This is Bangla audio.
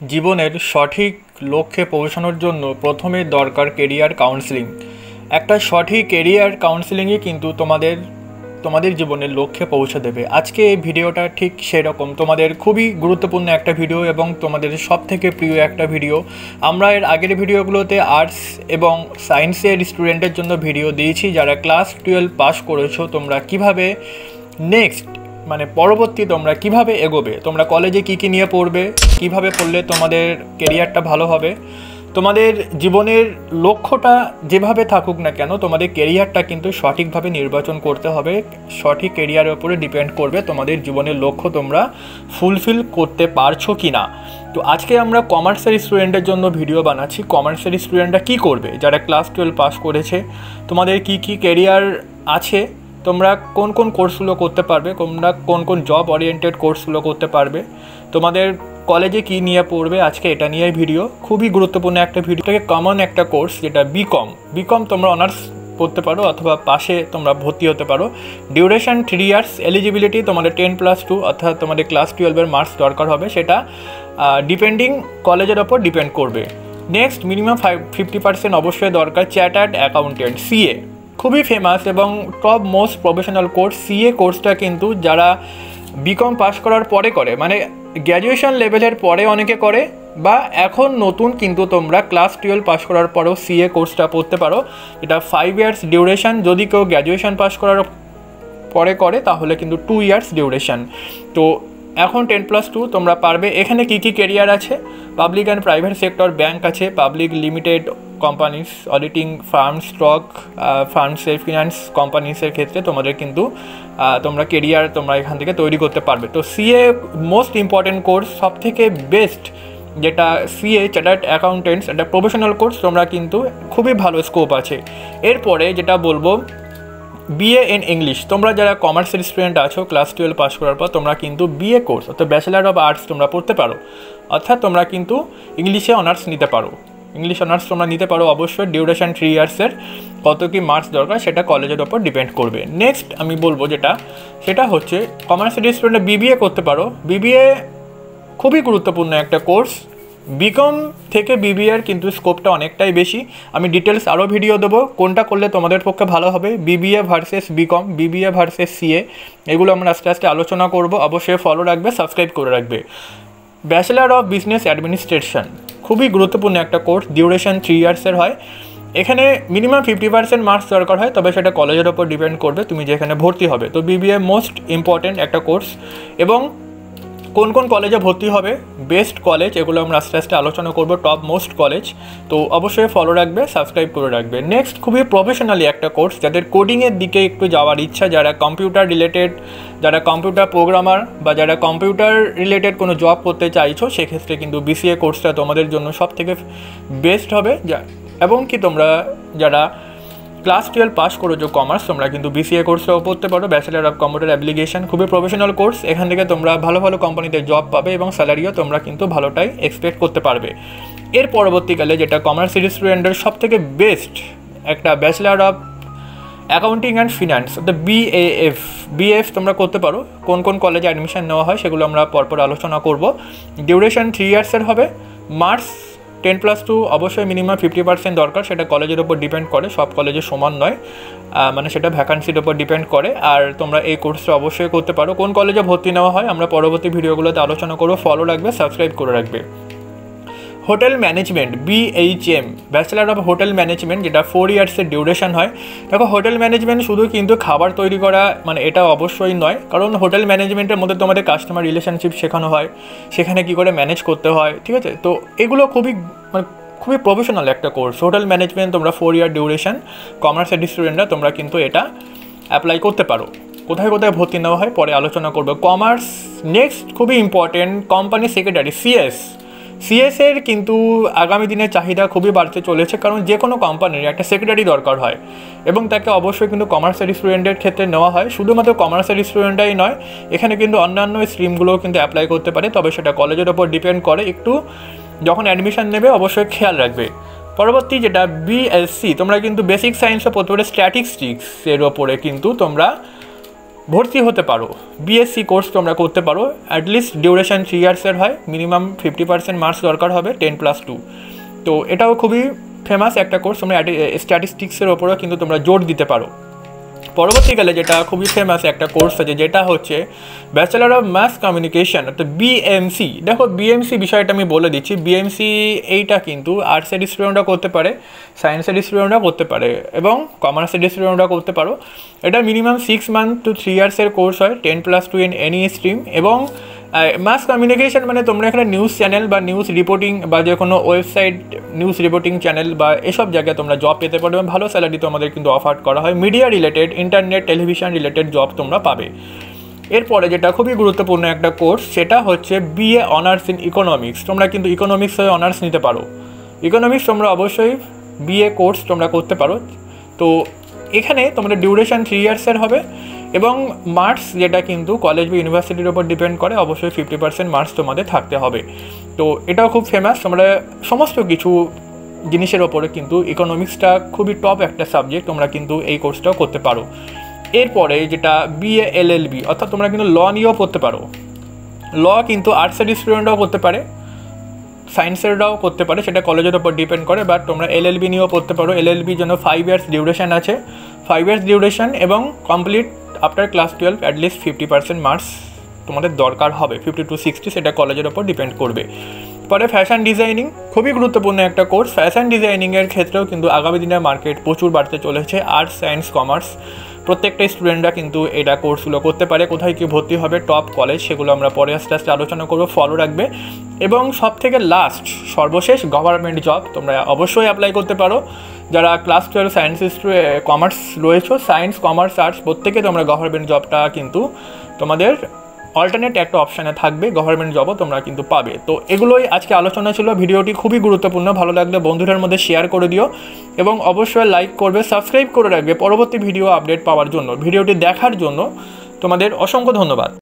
জীবনের সঠিক লক্ষ্যে পৌঁছানোর জন্য প্রথমে দরকার কেরিয়ার কাউন্সেলিং। একটা সঠিক কেরিয়ার কাউন্সেলিংই কিন্তু তোমাদের জীবনের লক্ষ্যে পৌঁছে দেবে। আজকে এই ভিডিওটা ঠিক সেরকম, তোমাদের খুবই গুরুত্বপূর্ণ একটা ভিডিও এবং তোমাদের সবথেকে প্রিয় একটা ভিডিও। আমরা এর আগের ভিডিওগুলোতে আর্টস এবং সায়েন্সের স্টুডেন্টের জন্য ভিডিও দিয়েছি, যারা ক্লাস 12 পাস করেছো, তোমরা কিভাবে নেক্সট পরবর্তী তোমরা কিভাবে এগোবে, তোমরা কলেজে কী নিয়ে পড়বে, কিভাবে পড়লে তোমাদের কেরিয়ারটা ভালো হবে। তোমাদের জীবনের লক্ষ্যটা যেভাবে থাকুক না কেন, তোমাদের কেরিয়ারটা কিন্তু সঠিকভাবে নির্বাচন করতে হবে। সঠিক কেরিয়ারের উপরে ডিপেন্ড করবে তোমাদের জীবনের লক্ষ্য তোমরা ফুলফিল করতে পারছো কি না। তো আজকে আমরা কমার্সের স্টুডেন্টের জন্য ভিডিও বানাচ্ছি। কমার্সের স্টুডেন্টরা কী করবে, যারা ক্লাস 12 পাস করেছে, তোমাদের কি কেরিয়ার আছে, তোমরা কোন কোন কোর্সগুলো করতে পারবে, তোমরা কোন কোন জব ওরিয়েন্টেড কোর্সগুলো করতে পারবে, তোমাদের কলেজে কী নিয়ে পড়বে, আজকে এটা নিয়েই ভিডিও। খুবই গুরুত্বপূর্ণ একটা ভিডিও থেকে কমন একটা কোর্স, যেটা বিকম তোমরা অনার্স পড়তে পারো অথবা পাশে তোমরা ভর্তি হতে পারো। ডিউরেশন 3 ইয়ার্স, এলিজিবিলিটি তোমাদের 10+2 অর্থাৎ তোমাদের ক্লাস 12-এর মার্কস দরকার হবে, সেটা ডিপেন্ডিং কলেজের ওপর ডিপেন্ড করবে। নেক্সট, মিনিমাম 50% অবশ্যই দরকার চার্টার্ড অ্যাকাউন্টেন্ট, সিএ, খুবই ফেমাস এবং top most professional course. CA কোর্সটা কিন্তু যারা বিকম পাস করার পরে করে, গ্র্যাজুয়েশন লেভেলের পরে অনেকে করে, বা এখন নতুন কিন্তু তোমরা ক্লাস 12 পাস করার পরেও সিএ কোর্সটা পড়তে পারো। এটা 5 ইয়ার্স ডিউরেশন। যদি কেউ গ্র্যাজুয়েশন পাস করার পরে করে তাহলে কিন্তু 2 ইয়ার্স ডিউরেশন। তো এখন 10+2 তোমরা পারবে। এখানে কী কেরিয়ার আছে, public and private sector, bank আছে, public limited companies, auditing firm, stock ফার্মসের ফিনান্স কোম্পানিসের ক্ষেত্রে তোমাদের কিন্তু তোমরা কেরিয়ার তোমরা এখান থেকে তৈরি করতে পারবে। তো সিএ মোস্ট ইম্পর্টেন্ট কোর্স, সবথেকে বেস্ট যেটা সিএ চার্টার্ড অ্যাকাউন্টেন্টস, এটা প্রফেশনাল কোর্স, তোমরা কিন্তু খুবই ভালো স্কোপ আছে। এরপরে যেটা বলবো, বিএ ইন ইংলিশ। তোমরা যারা কমার্সের স্টুডেন্ট আছো ক্লাস 12 পাস করার পর, তোমরা কিন্তু বিএ কোর্স অর্থাৎ ব্যাচেলার অফ আর্টস তোমরা পড়তে পারো, অর্থাৎ তোমরা কিন্তু ইংলিশে অনার্স নিতে পারো। ইংলিশ অনার্স তোমরা নিতে পারো অবশ্যই। ডিউরেশন 3 ইয়ার্সের, কত কি মার্কস দরকার সেটা কলেজের ওপর ডিপেন্ড করবে। নেক্সট আমি বলবো সেটা হচ্ছে কমার্সের স্টুডেন্টরা বিবিএ করতে পারো। বিবিএ খুবই গুরুত্বপূর্ণ একটা কোর্স। বিকম থেকে বিবিএর কিন্তু স্কোপটা অনেকটাই বেশি। আমি ডিটেলস আরও ভিডিও দেবো কোনটা করলে তোমাদের পক্ষে ভালো হবে, BBA versus BCom, BBA versus CA, এগুলো আমরা আস্তে আস্তে আলোচনা করব। অবশ্যই ফলো রাখবে, সাবস্ক্রাইব করে রাখবে। ব্যাচেলার অফ বিজনেস অ্যাডমিনিস্ট্রেশন খুবই গুরুত্বপূর্ণ একটা কোর্স, ডিউরেশন 3 ইয়ার্সের হয়। এখানে মিনিমাম 50% মার্কস দরকার হয়, তবে সেটা কলেজের ওপর ডিপেন্ড করবে তুমি যেখানে ভর্তি হবে। তো বিবিএ মোস্ট ইম্পর্ট্যান্ট একটা কোর্স। এবং কোন কোন কলেজে ভর্তি হবে, বেস্ট কলেজ, এগুলো আমরা আস্তে আস্তে আলোচনা করবো, টপ মোস্ট কলেজ। তো অবশ্যই ফলো রাখবে, সাবস্ক্রাইব করে রাখবে। নেক্সট, খুবই প্রফেশনালি একটা কোর্স, যাদের কোডিংয়ের দিকে একটু যাওয়ার ইচ্ছা, যারা কম্পিউটার রিলেটেড, যারা কম্পিউটার প্রোগ্রামার বা যারা কম্পিউটার রিলেটেড কোনো জব করতে চাইছো, সেক্ষেত্রে কিন্তু বিসিএ কোর্সটা তোমাদের জন্য সব থেকে বেস্ট হবে। এবং কি তোমরা যারা ক্লাস 12 পাস করেছো কমার্স, তোমরা কিন্তু বিসিএ কোর্সটাও পড়তে পারো, ব্যাচেলার অফ কম্পিউটার অ্যাপ্লিকেশন, খুবই প্রফেশনাল কোর্স। এখান থেকে তোমরা ভালো ভালো কোম্পানিতে জব পাবে এবং স্যালারিও তোমরা কিন্তু ভালোটাই এক্সপেক্ট করতে পারবে। এর পরবর্তীকালে যেটা কমার্সের স্টুডেন্টের সব থেকে বেস্ট একটা bachelor of accounting and finance, অর্থাৎ বিএফ তোমরা করতে পারো। কোন কোন কলেজে অ্যাডমিশন নেওয়া হয় সেগুলো আমরা পরপর আলোচনা করব। ডিউরেশন 3 ইয়ার্সের হবে, মার্কস 10+2 অবশ্যই মিনিমাম 50% দরকার, সেটা কলেজের ওপর ডিপেন্ড করে, সব কলেজে সমান নয়, সেটা ভ্যাকান্সির ওপর ডিপেন্ড করে। আর তোমরা এই কোর্সটা অবশ্যই করতে পারো। কোন কলেজে ভর্তি নেওয়া হয় আমরা পরবর্তী ভিডিওগুলোতে আলোচনা করবো, ফলো রাখবে, সাবস্ক্রাইব করে রাখবে। Hotel management, BHM, bachelor of hotel management, যেটা 4 ইয়ার্সের ডিউরেশন হয়। দেখো, হোটেল ম্যানেজমেন্ট শুধু কিন্তু খাবার তৈরি করা এটা অবশ্যই নয়, কারণ হোটেল ম্যানেজমেন্টের মধ্যে তোমাদের কাস্টমার রিলেশনশিপ শেখানো হয়, সেখানে কী করে ম্যানেজ করতে হয়, ঠিক আছে। তো এগুলো খুবই প্রফেশনাল একটা কোর্স। হোটেল ম্যানেজমেন্ট তোমরা 4 ইয়ার ডিউরেশন, কমার্সের স্টুডেন্টরা তোমরা কিন্তু এটা অ্যাপ্লাই করতে পারো। কোথায় কোথায় ভর্তি নেওয়া হয় পরে আলোচনা করবো। কমার্স, নেক্সট খুবই ইম্পর্টেন্ট, কোম্পানি সেক্রেটারি, সিএসের কিন্তু আগামী দিনের চাহিদা খুবই বাড়তে চলেছে, কারণ যে কোনো কোম্পানির একটা সেক্রেটারি দরকার হয় এবং তাকে অবশ্যই কিন্তু কমার্সের স্টুডেন্টের ক্ষেত্রে নেওয়া হয়। শুধুমাত্র কমার্সের স্টুডেন্টরাই নয়, এখানে কিন্তু অন্যান্য স্ট্রিমগুলোও কিন্তু অ্যাপ্লাই করতে পারে, তবে সেটা কলেজের ওপর ডিপেন্ড করে। একটু যখন অ্যাডমিশন নেবে অবশ্যই খেয়াল রাখবে। পরবর্তী যেটা বিএসসি, তোমরা কিন্তু বেসিক সায়েন্সও পড়তে পারো, স্ট্যাটিস্টিক্সের ওপরে কিন্তু তোমরা ভর্তি হতে পারো। বিএসসি কোর্স তোমরা করতে পারো, অ্যাটলিস্ট ডিউরেশন 3 ইয়ার্সের হয়, মিনিমাম 50% মার্কস দরকার হবে 10+2। তো এটাও খুবই ফেমাস একটা কোর্স, তোমরা স্ট্যাটিস্টিক্সের ওপরেও কিন্তু তোমরা জোর দিতে পারো। পরবর্তীকালে যেটা খুবই ফেমাস একটা কোর্স আছে, যেটা হচ্ছে ব্যাচেলার অফ মাস কমিউনিকেশন, অর্থাৎ বিএমসি। দেখো বিএমসি বিষয়টা আমি বলে দিচ্ছি। বিএমসি এইটা কিন্তু আর্টসের স্টুডেন্টরা করতে পারে, সায়েন্সের স্টুডেন্টরা করতে পারে এবং কমার্সের স্টুডেন্টরা করতে পারো। এটা মিনিমাম 6 মান্থ টু 3 ইয়ার্সের কোর্স হয়, 10+2 ইন এনি স্ট্রিম। এবং মাস কমিউনিকেশন মানে তোমরা এখানে নিউজ চ্যানেল বা নিউজ রিপোর্টিং বা যে কোনো ওয়েবসাইট নিউজ রিপোর্টিং চ্যানেল বা এসব জায়গায় তোমরা জব পেতে পারো এবং ভালো স্যালারি তোমাদের কিন্তু অফার করা হয়। Media related, internet, television related job তোমরা পাবে। এরপরে যেটা খুবই গুরুত্বপূর্ণ একটা কোর্স, সেটা হচ্ছে বিএ অনার্স ইন ইকোনমিক্স। তোমরা কিন্তু ইকোনমিক্স হয়ে অনার্স নিতে পারো। ইকোনমিক্স তোমরা অবশ্যই বিএ কোর্স তোমরা করতে পারো। তো এখানে তোমাদের ডিউরেশন 3 ইয়ার্সের হবে এবং মার্কস যেটা কিন্তু কলেজ বা ইউনিভার্সিটির ওপর ডিপেন্ড করে, অবশ্যই 50% মার্কস তোমাদের থাকতে হবে। তো এটাও খুব ফেমাস। তোমরা সমস্ত কিছু জিনিসের ওপরে কিন্তু ইকোনমিক্সটা খুবই টপ একটা সাবজেক্ট, তোমরা কিন্তু এই কোর্সটাও করতে পারো। এরপরে যেটা বিএ এলএলবি, অর্থাৎ তোমরা কিন্তু ল নিয়েও পড়তে পারো। ল কিন্তু আর্টসের স্টুডেন্টরাও করতে পারে, সায়েন্সেররাও করতে পারে, সেটা কলেজের ওপর ডিপেন্ড করে। বাট তোমরা এলএলবি নিয়েও পড়তে পারো। এলএলবির জন্য 5 ইয়ার্স ডিউরেশন আছে, 5 ইয়ার্স ডিউরেশন এবং complete after class 12 at least 50% marks তোমাদের দরকার হবে, 50 to 60, সেটা কলেজের ওপর ডিপেন্ড করবে। পরে ফ্যাশন ডিজাইনিং, খুবই গুরুত্বপূর্ণ একটা কোর্স। ফ্যাশন ডিজাইনিংয়ের ক্ষেত্রেও কিন্তু আগামী দিনের মার্কেট প্রচুর বাড়তে চলেছে। আর্টস, সায়েন্স, কমার্স প্রত্যেকটা স্টুডেন্টরা কিন্তু এটা কোর্সগুলো করতে পারে। কোথায় কি ভর্তি হবে, টপ কলেজ, সেগুলো আমরা পরে আস্তে আস্তে আলোচনা করবো, ফলো রাখবে। এবং সব থেকে লাস্ট, সর্বশেষ, গভর্নমেন্ট জব তোমরা অবশ্যই অ্যাপ্লাই করতে পারো। যারা ক্লাস 12 সায়েন্স, কমার্স রয়েছে, সায়েন্স, কমার্স, আর্টস প্রত্যেকে তোমরা গভর্নমেন্ট জবটা কিন্তু তোমাদের অল্টারনেট একটা অপশানে থাকবে, গভর্নমেন্ট জবও তোমরা কিন্তু পাবে। তো এগুলোই আজকে আলোচনা ছিল। ভিডিওটি খুবই গুরুত্বপূর্ণ, ভালো লাগলে বন্ধুদের মধ্যে শেয়ার করে দিও এবং অবশ্যই লাইক করবে, সাবস্ক্রাইব করে রাখবে পরবর্তী ভিডিও আপডেট পাওয়ার জন্য। ভিডিওটি দেখার জন্য তোমাদের অসংখ্য ধন্যবাদ।